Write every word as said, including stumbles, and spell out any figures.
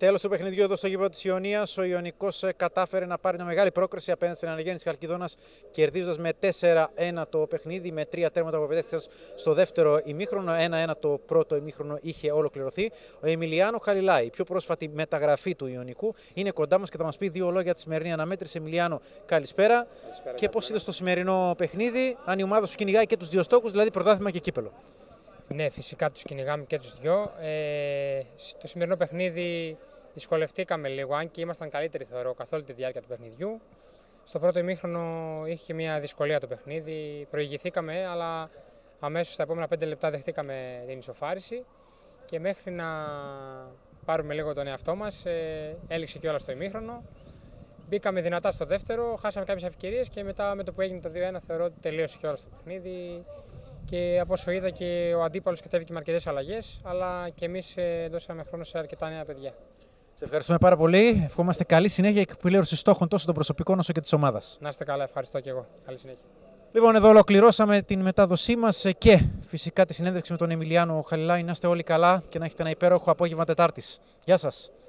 Τέλος του παιχνιδιού εδώ στο γήπεδο της Ιωνίας. Ο Ιωνικός κατάφερε να πάρει μια μεγάλη πρόκριση απέναντι στην Αναγέννηση Χαλκιδόνας, κερδίζοντας με τέσσερα ένα το παιχνίδι, με τρία τέρματα που απαιτέθηκαν στο δεύτερο ημίχρονο. ένα ένα το πρώτο ημίχρονο είχε ολοκληρωθεί. Ο Εμιλιάνο Χαλιλάη, η πιο πρόσφατη μεταγραφή του Ιωνικού, είναι κοντά μας και θα μας πει δύο λόγια για τη σημερινή αναμέτρηση. Εμιλιάνο, καλησπέρα. καλησπέρα και πώς είδες το σημερινό παιχνίδι, αν η ομάδα σου κυνηγάει και τους δύο στόχους, δηλαδή πρωτάθλημα και κύπελο? Ναι, φυσικά τους κυνηγάμε και τους δυο. Ε, στο σημερινό παιχνίδι δυσκολευτήκαμε λίγο, αν και ήμασταν καλύτεροι θεωρώ καθ' όλη τη διάρκεια του παιχνιδιού. Στο πρώτο ημίχρονο είχε μια δυσκολία το παιχνίδι, προηγηθήκαμε, αλλά αμέσως στα επόμενα πέντε λεπτά δεχτήκαμε την ισοφάριση και μέχρι να πάρουμε λίγο τον εαυτό μας, ε, έληξε και όλα στο ημίχρονο. Μπήκαμε δυνατά στο δεύτερο, χάσαμε κάποιες ευκαιρίες και μετά με το που έγινε το δύο ένα θεωρώ ότι τελείωσε και όλα στο παιχνίδι. Και από όσο είδα και ο αντίπαλος κατέβηκε με αρκετές αλλαγές, αλλά και εμείς δώσαμε χρόνο σε αρκετά νέα παιδιά. Σε ευχαριστούμε πάρα πολύ. Ευχόμαστε καλή συνέχεια και εκπλήρωση στόχων τόσο των προσωπικών όσο και της ομάδας. Να είστε καλά, ευχαριστώ και εγώ. Καλή συνέχεια. Λοιπόν, εδώ ολοκληρώσαμε την μετάδοσή μας και φυσικά τη συνέντευξη με τον Εμιλιάνο Χαλιλάη. Να είστε όλοι καλά και να έχετε ένα υπέροχο απόγευμα Τετάρτης. Γεια σας.